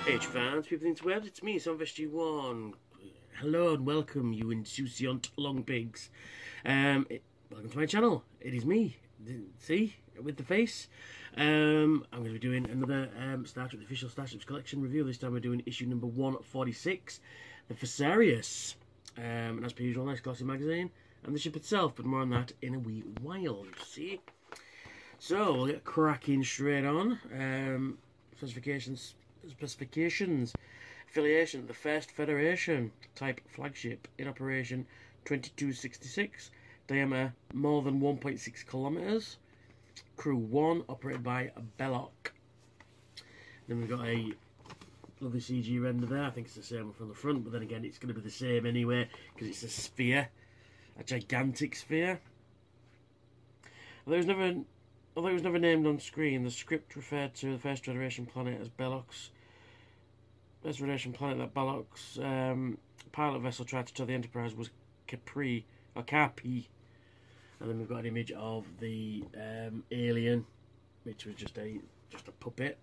H fans, people interwebs, it's me, SonVesG1. Hello and welcome, you insouciant long pigs. Welcome to my channel. It is me. See? With the face. I'm going to be doing another Star Trek, the official Starships collection review. This time we're doing issue number 146, the Fesarius. And as per usual, nice glossy magazine. And the ship itself, but more on that in a wee while, you see. So, we'll get cracking straight on. Specifications. Affiliation, the First Federation type flagship in operation 2266, diameter more than 1.6 kilometers, crew 1, operated by Belloc. Then we've got a lovely CG render there. I think it's the same one from the front, but then again it's going to be the same anyway because it's a sphere, a gigantic sphere. Although it was never named on screen, the script referred to the First Federation planet as Belloc's. First Federation planet that Belloc's pilot vessel tried to tow the Enterprise was Carpi. And then we've got an image of the alien, which was just a puppet.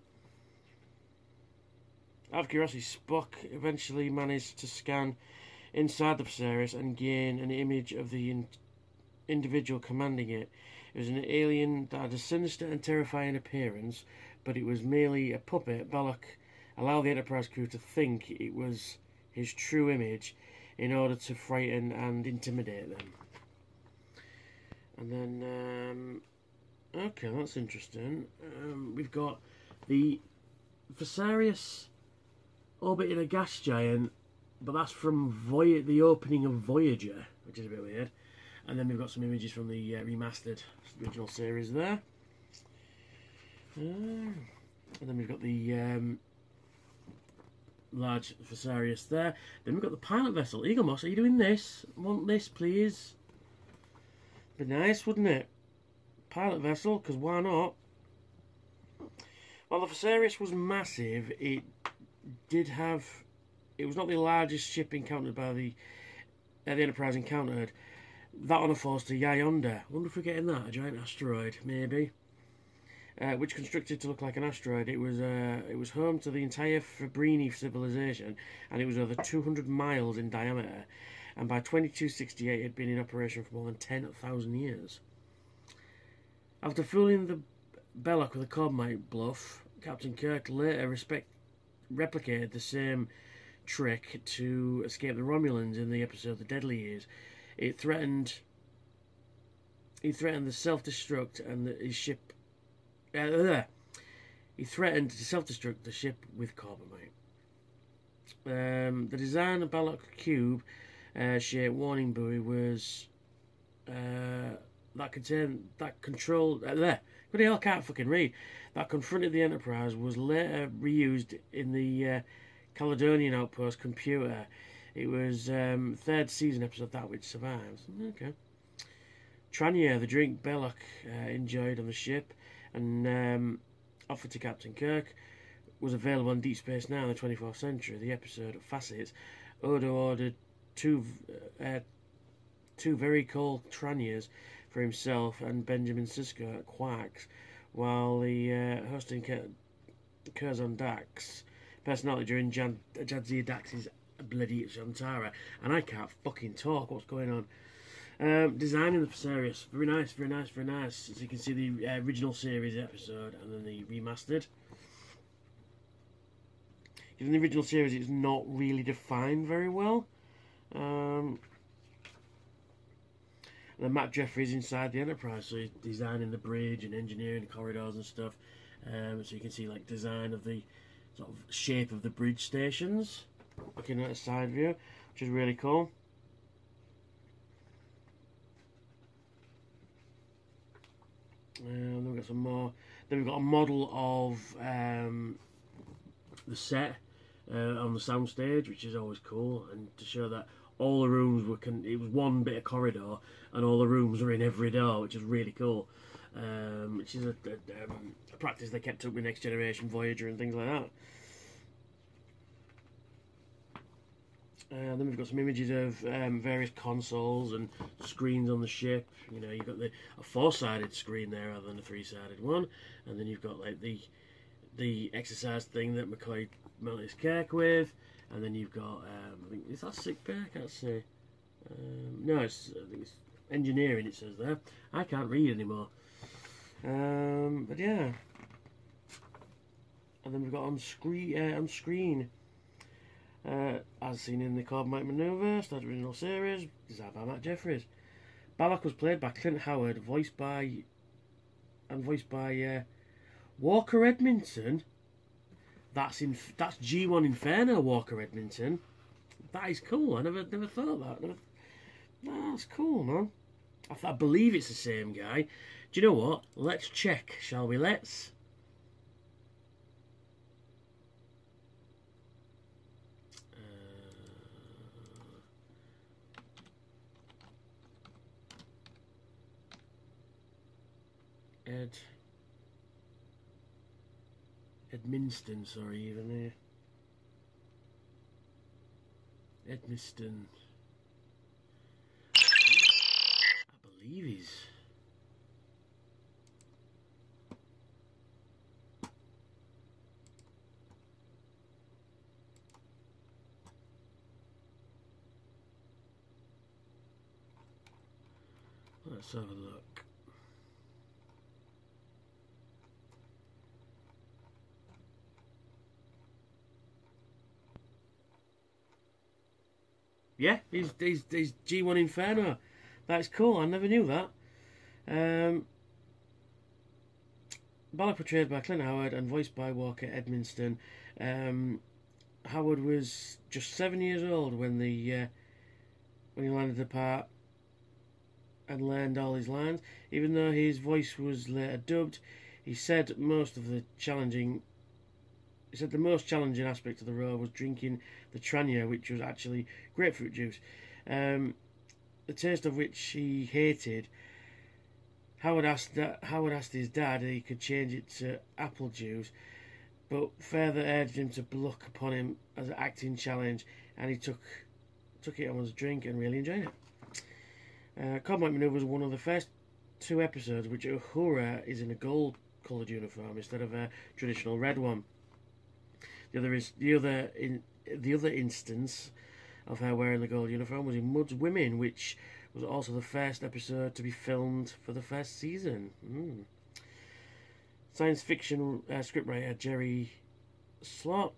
Out of curiosity, Spock eventually managed to scan inside the Fesarius and gain an image of the individual commanding it. It was an alien that had a sinister and terrifying appearance, but it was merely a puppet. Belloc allowed the Enterprise crew to think it was his true image in order to frighten and intimidate them. And then, okay, that's interesting. We've got the Fesarius orbiting a gas giant, but that's from the opening of Voyager, which is a bit weird. And then we've got some images from the remastered original series there. And then we've got the large Fesarius there. Then we've got the pilot vessel. Eagle Moss, are you doing this? I want this, please. Be nice, wouldn't it? Pilot vessel, because why not? While the Fesarius was massive, it was not the largest ship encountered by the Enterprise encountered. That on a force to Yonder. I wonder if we're getting that, a giant asteroid, maybe. Which constructed to look like an asteroid. It was home to the entire Fabrini civilization, and it was over 200 miles in diameter. And by 2268, it had been in operation for more than 10,000 years. After fooling the Belloc with a Corbomite bluff, Captain Kirk later replicated the same trick to escape the Romulans in the episode The Deadly Years. He threatened the self-destruct and his ship. He threatened to self-destruct the ship with Corbomite. The design of Belloc cube shaped warning buoy was that confronted the Enterprise was later reused in the Caledonian Outpost computer. It was third season episode that which survives. Okay. Tranier, the drink Belloc enjoyed on the ship and offered to Captain Kirk, was available on Deep Space Nine in the 24th century. The episode of Facets, Odo ordered two very cold Traniers for himself and Benjamin Sisko at Quarks, while the hosting Curzon Dax personality during Jadzia Dax's bloody Shantara, and I can't fucking talk. What's going on? Designing the Fesarius, very nice, very nice, very nice. As you can see, the original series episode and then the remastered. In the original series, it's not really defined very well. And then Matt Jeffries inside the Enterprise, so he's designing the bridge and engineering the corridors and stuff. So you can see like design of the sort of shape of the bridge stations. Looking at a side view, which is really cool. Then we've got some more. Then we've got a model of the set on the soundstage, which is always cool, and to show that all the rooms were. It was one bit of corridor, and all the rooms were in every door, which is really cool. Which is a practice they kept up with Next Generation, Voyager, and things like that. Then we've got some images of various consoles and screens on the ship. You know, you've got a four-sided screen there rather than a three-sided one, and then you've got like the the exercise thing that McCoy melted his cake with, and then you've got I think is that sick pay? I can't say. No, I think it's engineering. It says there. I can't read anymore. But yeah, and then we've got on screen. As seen in the Corbomite Manoeuvre, started original series, designed by Matt Jeffries. Balak was played by Clint Howard, voiced by Walker Edmondson. That's G1 Inferno Walker Edmondson. That is cool. I never thought that. That's cool, man. I believe it's the same guy. Do you know what? Let's check, shall we? Let's. Edminston, sorry, even here. Edmiston. I believe he's. Let's have a look. Yeah, he's G1 Inferno. That's cool. I never knew that. Balak portrayed by Clint Howard and voiced by Walker Edmondson. Howard was just 7 years old when he landed the part and learned all his lines. Even though his voice was later dubbed, he said the most challenging aspect of the role was drinking the Tranya, which was actually grapefruit juice, the taste of which he hated. Howard asked his dad if he could change it to apple juice, but further urged him to look upon him as an acting challenge, and he took it on as a drink and really enjoyed it. Corbomite Manoeuvre was one of the first 2 episodes which Uhura is in a gold-coloured uniform instead of a traditional red one. The other instance of her wearing the gold uniform was in Mud's Women, which was also the first episode to be filmed for the first season. Science fiction scriptwriter Jerry Soule,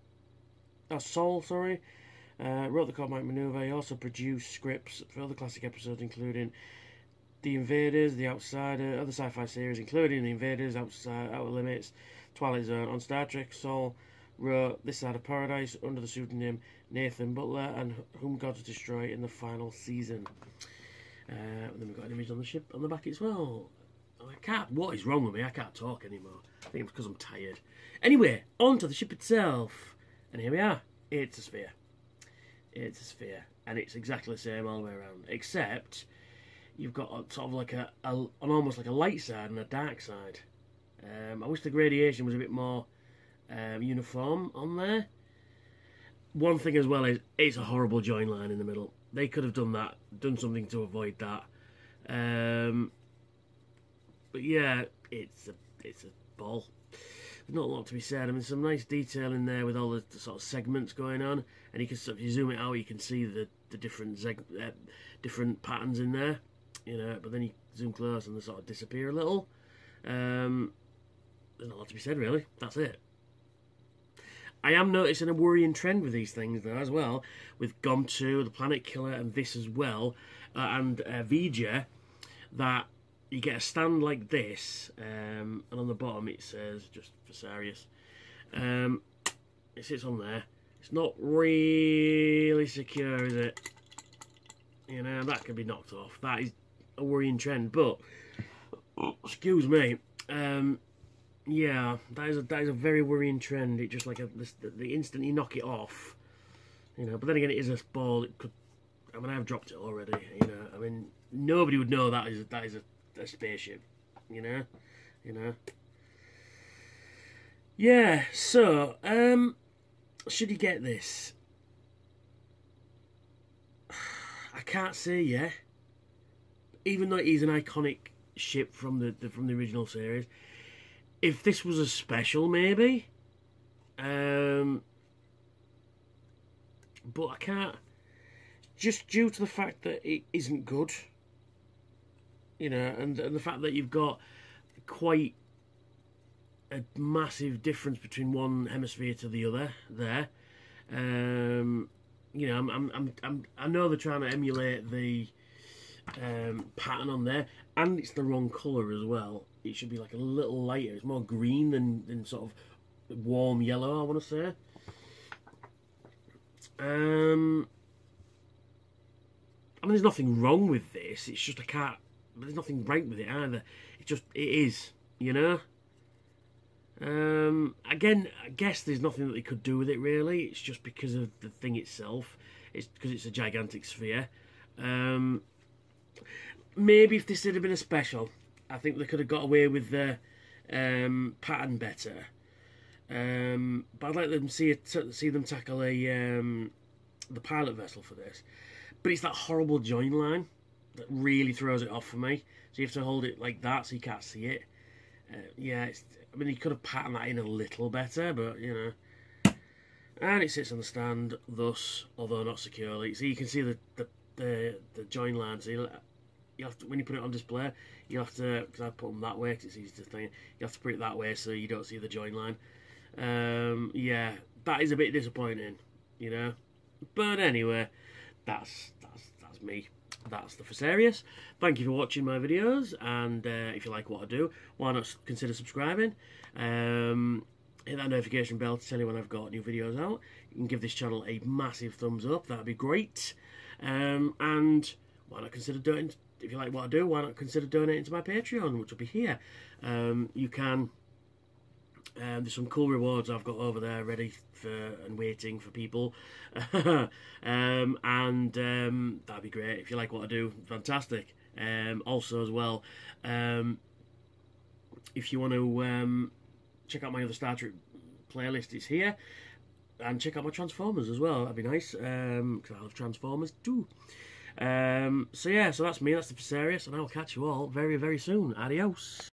wrote the Corbomite Manoeuvre. He also produced scripts for other classic episodes, including The Invaders, The Outsider, other sci-fi series, including The Invaders, Outer Limits, Twilight Zone. On Star Trek, Soule wrote This Side of Paradise under the pseudonym Nathan Butler and Whom Gods Destroy in the final season. And then we've got an image on the ship on the back as well. What is wrong with me? I can't talk anymore. I think it's because I'm tired. Anyway, on to the ship itself. And here we are. It's a sphere. It's a sphere. And it's exactly the same all the way around. Except you've got sort of like an almost like a light side and a dark side. I wish the gradation was a bit more uniform on there. One thing as well is it's a horrible join line in the middle. They could have done something to avoid that. But yeah, it's a ball. There's not a lot to be said. I mean, some nice detail in there with all the sort of segments going on, and you can if you zoom it out, you can see the different patterns in there, you know. But then you zoom close and they sort of disappear a little. There's not a lot to be said, really. That's it. I am noticing a worrying trend with these things, though, as well, with GOM 2, the Planet Killer, and this as well, and Vija, that you get a stand like this, and on the bottom it says just Fesarius. It sits on there. It's not really secure, is it? You know, that can be knocked off. That is a worrying trend, but excuse me. Yeah, that is a very worrying trend. It just like the instant you knock it off, you know. But then again, it is a ball. It could. I mean, I've dropped it already. You know, I mean, nobody would know that is a spaceship. You know. Yeah. So, should you get this? I can't say yeah. Even though it is an iconic ship from the original series. If this was a special, maybe, But I can't, just due to the fact that it isn't good, you know, and the fact that you've got quite a massive difference between one hemisphere to the other there. You know, I know they're trying to emulate the pattern on there, and it's the wrong colour as well. It should be like a little lighter. It's more green than sort of warm yellow, I want to say. I mean, there's nothing wrong with this. It's just I can't. There's nothing right with it either. It is, you know. Again, I guess there's nothing that they could do with it really. It's just because of the thing itself. It's because it's a gigantic sphere. Maybe if this had been a special, I think they could have got away with the pattern better. But I'd like them see them tackle the pilot vessel for this. But it's that horrible join line that really throws it off for me. So you have to hold it like that so you can't see it. Yeah, I mean, he could have patterned that in a little better, but, you know. And it sits on the stand, thus, although not securely. So you can see the join line. So you have to, when you put it on display, you have to, because I put them that way because it's easy to think, you have to put it that way so you don't see the join line. Yeah, that is a bit disappointing, you know. But anyway, that's me. That's the Fesarius. Thank you for watching my videos, and if you like what I do, why not consider subscribing? Hit that notification bell to tell you when I've got new videos out. You can give this channel a massive thumbs up, that'd be great. And why not consider doing, if you like what I do, why not consider donating to my Patreon, which will be here. You can, there's some cool rewards I've got over there ready for and waiting for people. That'd be great. If you like what I do, fantastic. Also as well, if you want to check out my other Star Trek playlist, it's here. And check out my Transformers as well, that'd be nice, because I love Transformers too. So yeah, so that's me, that's the Fesarius, and I'll catch you all very, very soon. Adios.